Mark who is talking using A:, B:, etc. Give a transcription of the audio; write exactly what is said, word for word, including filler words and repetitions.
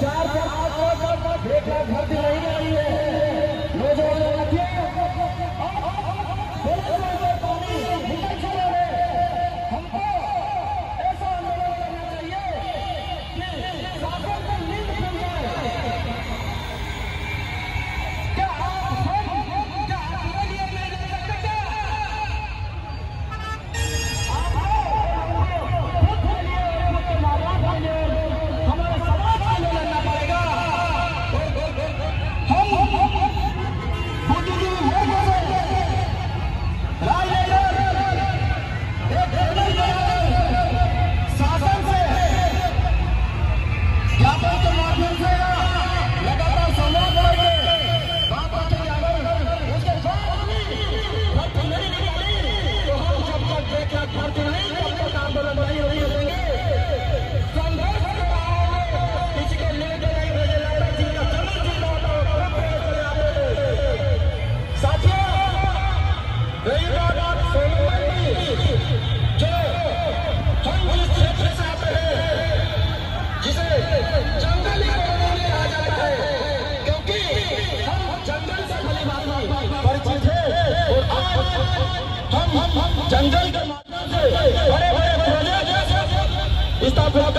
A: चार से आठ लोग एक लाख भर्ती नहीं रही है। नौजवानों रखिए पानी निकल चुका है। हमको ऐसा आंदोलन करना चाहिए कि शासन को नींद खुल जाए। क्या आप हम क्या अपने लिए नहीं कर सकते? क्या हमारे समाज के लिए लड़ना पड़ेगा। हम बुद्धिजीवी वर्ग से राजनेता एक शासन से ज्ञापन के माध्यम से लगातार संवाद करेंगे। बात रखेंगे अगर उसके बाद भी भर्ती नहीं निकाली तो हम जब तक एक लाख भर्ती नहीं तब तक आंदोलन नहीं होने देंगे। संघर्ष के राह में किसी को लेकर नहीं भेजे जाएगा। जिनका जन्म जिंदा होता है वो पेड़ चले आते। साथियों, रही बात सोनभद्र की, जो हम जिस क्षेत्र से आते हैं जिसे जंगली कॉलोनी कहा जाता है, क्योंकि हम जंगल से भली भांति परिचित हैं और आज हम जंगल के माध्यम से बड़े बड़े प्रोजेक्ट स्थापित